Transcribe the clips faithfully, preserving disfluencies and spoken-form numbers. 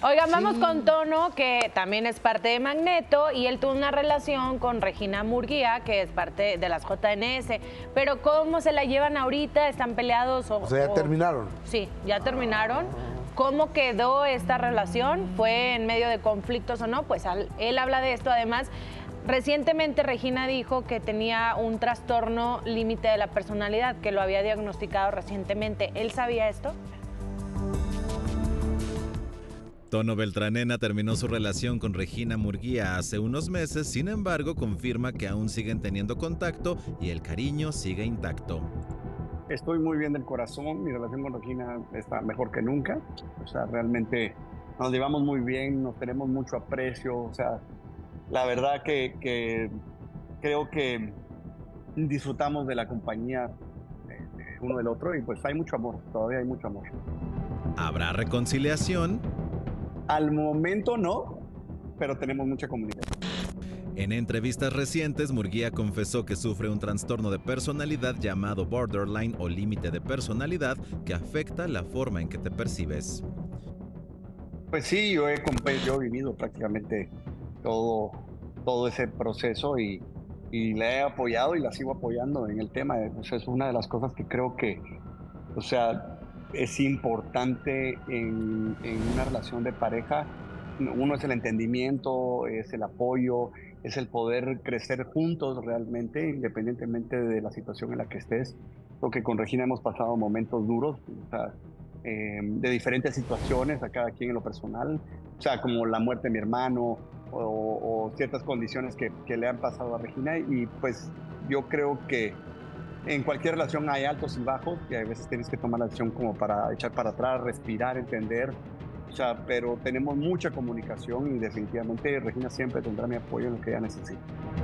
Oigan, vamos Sí. con Tono, que también es parte de Magneto, y él tuvo una relación con Regina Murguía, que es parte de las J N S. Pero ¿cómo se la llevan ahorita? ¿Están peleados? O, O sea, ya o... terminaron. Sí, ya terminaron. ¿Cómo quedó esta relación? ¿Fue en medio de conflictos o no? Pues al, él habla de esto. Además, recientemente Regina dijo que tenía un trastorno límite de la personalidad, que lo había diagnosticado recientemente. ¿Él sabía esto? Tono Beltranena terminó su relación con Regina Murguía hace unos meses, sin embargo, confirma que aún siguen teniendo contacto y el cariño sigue intacto. Estoy muy bien del corazón, mi relación con Regina está mejor que nunca, o sea, realmente nos llevamos muy bien, nos tenemos mucho aprecio, o sea, la verdad que, que creo que disfrutamos de la compañía de, de uno del otro y pues hay mucho amor, todavía hay mucho amor. ¿Habrá reconciliación? Al momento no, pero tenemos mucha comunicación. En entrevistas recientes, Murguía confesó que sufre un trastorno de personalidad llamado borderline o límite de personalidad que afecta la forma en que te percibes. Pues sí, yo he, yo he vivido prácticamente todo, todo ese proceso y, y la he apoyado y la sigo apoyando en el tema. O sea, es una de las cosas que creo que, o sea, es importante en, en una relación de pareja. Uno es el entendimiento, es el apoyo, es el poder crecer juntos realmente, independientemente de la situación en la que estés. Creo que con Regina hemos pasado momentos duros, o sea, eh, de diferentes situaciones, a cada quien en lo personal, o sea, como la muerte de mi hermano o, o ciertas condiciones que, que le han pasado a Regina, y pues yo creo que en cualquier relación hay altos y bajos, y a veces tienes que tomar la decisión como para echar para atrás, respirar, entender. O sea, pero tenemos mucha comunicación y definitivamente Regina siempre tendrá mi apoyo en lo que ella necesite.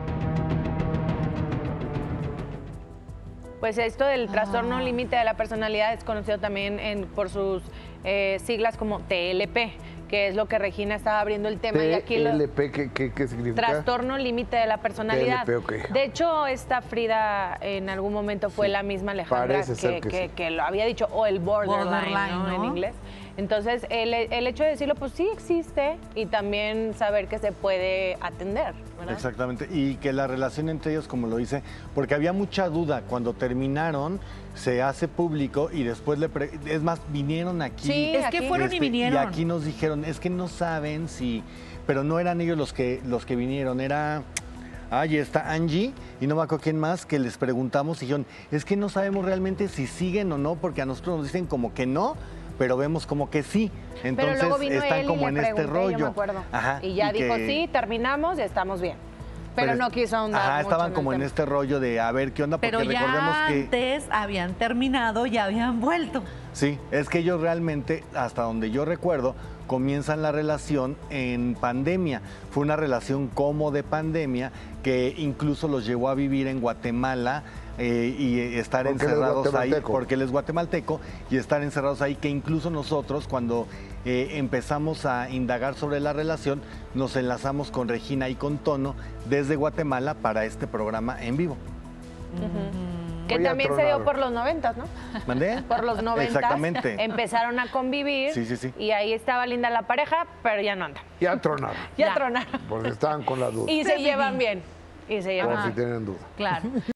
Pues esto del trastorno ah. límite de la personalidad es conocido también en, por sus eh, siglas como T L P, que es lo que Regina estaba abriendo el tema. T L P, y aquí lo, ¿qué, qué, qué significa? Trastorno límite de la personalidad. T L P, okay. De hecho, esta Frida en algún momento fue sí, la misma Alejandra que, que, que, sí. que lo había dicho, o el borderline, borderline ¿no? ¿no? en inglés. Entonces, el, el hecho de decirlo, pues sí existe, y también saber que se puede atender, ¿verdad? Exactamente, y que la relación entre ellos, como lo dice, porque había mucha duda, cuando terminaron, se hace público y después, le pre... es más, vinieron aquí. Sí, es que fueron este, y vinieron. Y aquí nos dijeron, es que no saben si, pero no eran ellos los que, los que vinieron, era... Ahí está Angie, y no me acuerdo quién más, que les preguntamos y dijeron, es que no sabemos realmente si siguen o no, porque a nosotros nos dicen como que no, pero vemos como que sí. Entonces pero luego vino están él como y en le este rollo. Yo me acuerdo. Ajá, y ya y dijo, que... sí, terminamos y estamos bien. Pero, pero no quiso ahondar. Ajá, mucho estaban en como en tema. este rollo de a ver qué onda, porque pero ya recordemos que antes habían terminado y habían vuelto. Sí, es que ellos realmente, hasta donde yo recuerdo, comienzan la relación en pandemia. Fue una relación como de pandemia que incluso los llevó a vivir en Guatemala eh, y estar encerrados ahí, porque él es guatemalteco, y estar encerrados ahí, que incluso nosotros cuando eh, empezamos a indagar sobre la relación, nos enlazamos con Regina y con Tono desde Guatemala para este programa en vivo. Uh-huh. Que también se dio por los noventas, ¿no? ¿Mandé? Por los noventas. Exactamente. Empezaron a convivir. Sí, sí, sí. Y ahí estaba linda la pareja, pero ya no anda. Ya tronaron. Ya, ya tronaron. Porque estaban con la duda. Y se llevan bien. Y se llevan bien. Por si tienen duda. Claro.